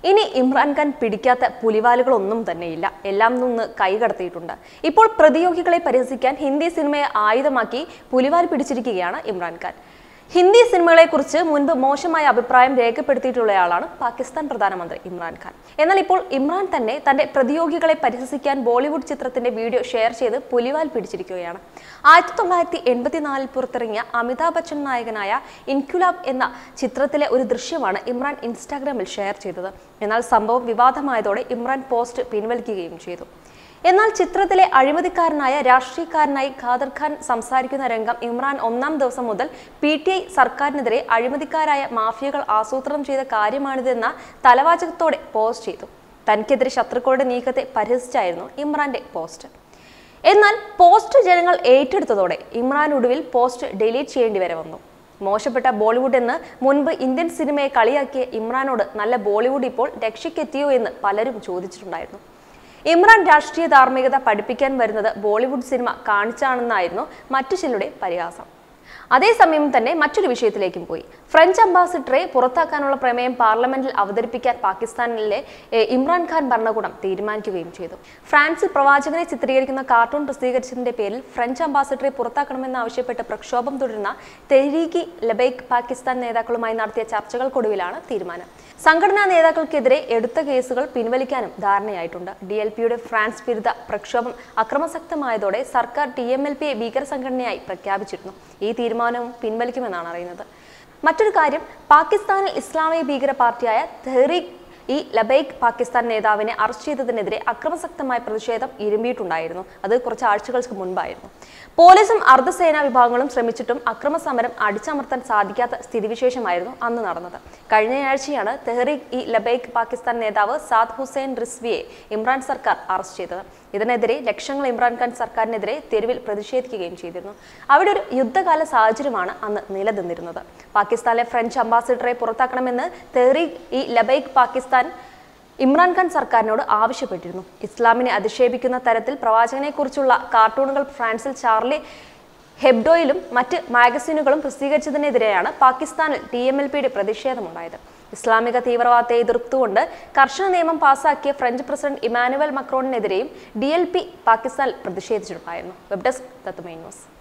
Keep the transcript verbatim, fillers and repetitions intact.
ഇനി ഇമ്രാൻഖാൻ പിടിക്കാത്ത പുലിവാലുകളൊന്നും തന്നെയില്ല. എല്ലാം നിന്ന് കൈകടത്തിയിട്ടുണ്ട്. ഇപ്പോൾ പ്രതിയോഗികളെ പരിഹസിക്കാൻ ഹിന്ദി സിനിമയെ ആയുധമാക്കി പുലിവാൽ പിടിച്ചിരിക്കുകയാണ് ഇമ്രാൻഖാൻ. ഹിന്ദി സിനിമകളെക്കുറിച്ച് മുൻപ് മോശമായ അഭിപ്രായം രേഖപ്പെടുത്തിയിട്ടുള്ളയാളാണ് പാകിസ്ഥാൻ പ്രധാനമന്ത്രി ഇമ്രാൻഖാൻ. എന്നാൽ ഇപ്പോൾ ഇമ്രാൻ തന്നെ തന്റെ പ്രതിയോഗികളെ പരിഹസിക്കാൻ ബോളിവുഡ് ചിത്രത്തിന്റെ വീഡിയോ ഷെയർ ചെയ്ത് പുലിവാൽ പിടിച്ചിരിക്കുകയാണ്. ആയിരത്തി തൊള്ളായിരത്തി എൺപത്തിനാലിൽ പുറത്തിറങ്ങിയ അമിതാഭ് ബച്ചൻ നായകനായ ഇൻക്വിലാബ് എന്ന ചിത്രത്തിലെ ഒരു ദൃശ്യമാണ് ഇമ്രാൻ ഇൻസ്റ്റാഗ്രാമിൽ ഷെയർ ചെയ്തത്. എന്നാൽ സംഭവം വിവാദമായതോടെ ഇമ്രാൻ പോസ്റ്റ് പിൻവലിക്കുകയും ചെയ്തു. എന്നാൽ ചിത്രത്തിലെ അഴിമതിക്കാരനായ രാഷ്ട്രീയക്കാരനായി ഖാദർ ഖാൻ സംസാരിക്കുന്ന രംഗം ഇമ്രാൻ ഒന്നാം ദിവസം മുതൽ പി ടി ഐ സർക്കാരിനെതിരെ അഴിമതിക്കാരായ മാഫിയകൾ ആസൂത്രണം ചെയ്ത കാര്യമാണിതെന്ന തലവാചകത്തോടെ പോസ്റ്റ് ചെയ്തു. തനിക്കെതിരെ ശത്രുക്കളുടെ നീക്കത്തെ പരിഹസിച്ചായിരുന്നു ഇമ്രാന്റെ പോസ്റ്റ്. എന്നാൽ പോസ്റ്റ് ജനങ്ങൾ ഏറ്റെടുത്തതോടെ ഇമ്രാൻ ഒടുവിൽ പോസ്റ്റ് ഡിലീറ്റ് ചെയ്യേണ്ടി വരെ വന്നു. മോശപ്പെട്ട ബോളിവുഡ് എന്ന് മുൻപ് ഇന്ത്യൻ സിനിമയെ കളിയാക്കിയ ഇമ്രാനോട് നല്ല ബോളിവുഡ് ഇപ്പോൾ രക്ഷയ്ക്കെത്തിയോ എന്ന് പലരും ചോദിച്ചിട്ടുണ്ടായിരുന്നു. ഇമ്രാൻ രാഷ്ട്രീയ ധാർമ്മികത പഠിപ്പിക്കാൻ വരുന്നത് ബോളിവുഡ് സിനിമ കാണിച്ചാണെന്നായിരുന്നു മറ്റു ചിലരുടെ പരിഹാസം. അതേസമയം തന്നെ മറ്റൊരു വിഷയത്തിലേക്കും പോയി. ഫ്രഞ്ച് അംബാസിഡറെ പുറത്താക്കാനുള്ള പ്രമേയം പാർലമെന്റിൽ അവതരിപ്പിക്കാൻ പാകിസ്ഥാനിലെ ഇമ്രാൻഖാൻ ഭരണകൂടം തീരുമാനിക്കുകയും ചെയ്തു. ഫ്രാൻസിൽ പ്രവാചകനെ ചിത്രീകരിക്കുന്ന കാർട്ടൂൺ പ്രസിദ്ധീകരിച്ചതിന്റെ പേരിൽ ഫ്രഞ്ച് അംബാസിഡറെ പുറത്താക്കണമെന്നാവശ്യപ്പെട്ട് പ്രക്ഷോഭം തുടരുന്ന തെഹ്രീക് ലബൈക്ക് പാകിസ്ഥാൻ നേതാക്കളുമായി നടത്തിയ ചർച്ചകൾക്കൊടുവിലാണ് തീരുമാനം. സംഘടനാ നേതാക്കൾക്കെതിരെ എടുത്ത കേസുകൾ പിൻവലിക്കാനും ധാരണയായിട്ടുണ്ട്. ഡി എൽ പിയുടെ ഫ്രാൻസ് വിരുദ്ധ പ്രക്ഷോഭം അക്രമാസക്തമായതോടെ സർക്കാർ ടി എം എൽ പിയെ ഭീകര സംഘടനയായി പ്രഖ്യാപിച്ചിരുന്നു. ഈ തീരുമാനവും പിൻവലിക്കുമെന്നാണ് അറിയുന്നത്. മറ്റൊരു കാര്യം, പാകിസ്ഥാനിൽ ഇസ്ലാമിക ഭീകര പാർട്ടിയായ തെഹ്രീക് ഈ ലബൈക്ക് പാകിസ്ഥാൻ നേതാവിനെ അറസ്റ്റ് ചെയ്തതിനെതിരെ അക്രമസക്തമായ പ്രതിഷേധം ഇരുമ്പിയിട്ടുണ്ടായിരുന്നു. അത് കുറച്ച് ആഴ്ചകൾക്ക് മുൻപായിരുന്നു. പോലീസും അർദ്ധസേനാ വിഭാഗങ്ങളും ശ്രമിച്ചിട്ടും അക്രമസമരം അടിച്ചമർത്താൻ സാധിക്കാത്ത സ്ഥിതിവിശേഷമായിരുന്നു അന്ന് നടന്നത്. കഴിഞ്ഞയാഴ്ചയാണ് തെഹ്രീക് ഈ ലബൈക്ക് പാകിസ്ഥാൻ നേതാവ് സാദ് ഹുസൈൻ റിസ്വിയെ ഇമ്രാൻ സർക്കാർ അറസ്റ്റ് ചെയ്തത്. ഇതിനെതിരെ ലക്ഷങ്ങൾ ഇമ്രാൻഖാൻ സർക്കാരിനെതിരെ തെരുവിൽ പ്രതിഷേധിക്കുകയും ചെയ്തിരുന്നു. അവിടെ ഒരു യുദ്ധകാല സാഹചര്യമാണ് അന്ന് നിലനിന്നിരുന്നത്. പാകിസ്ഥാനിലെ ഫ്രഞ്ച് അംബാസിഡറെ പുറത്താക്കണമെന്ന് തെഹ്രീക് ഈ ലബൈക്ക് പാകിസ്ഥാൻ ഇമ്രാൻഖാൻ സർക്കാരിനോട് ആവശ്യപ്പെട്ടിരുന്നു. ഇസ്ലാമിനെ അധിക്ഷേപിക്കുന്ന തരത്തിൽ പ്രവാചകനെ കുറിച്ചുള്ള കാർട്ടൂണുകൾ ഫ്രാൻസിൽ ചാർലി ഹെബ്ഡോയിലും മറ്റ് മാഗസീനുകളും പ്രസിദ്ധീകരിച്ചതിനെതിരെയാണ് പാകിസ്ഥാനിൽ ടി എം എൽ പിയുടെ പ്രതിഷേധമുണ്ടായത്. ഇസ്ലാമിക തീവ്രവാദത്തെ എതിർത്തുകൊണ്ട് കർശന നിയമം പാസാക്കിയ ഫ്രഞ്ച് പ്രസിഡന്റ് ഇമാനുവൽ മക്രോണിനെതിരെയും ഡി എൽ പി പാകിസ്ഥാനിൽ പ്രതിഷേധിച്ചിട്ടുണ്ടായിരുന്നു. Web desk Tatwamayi news.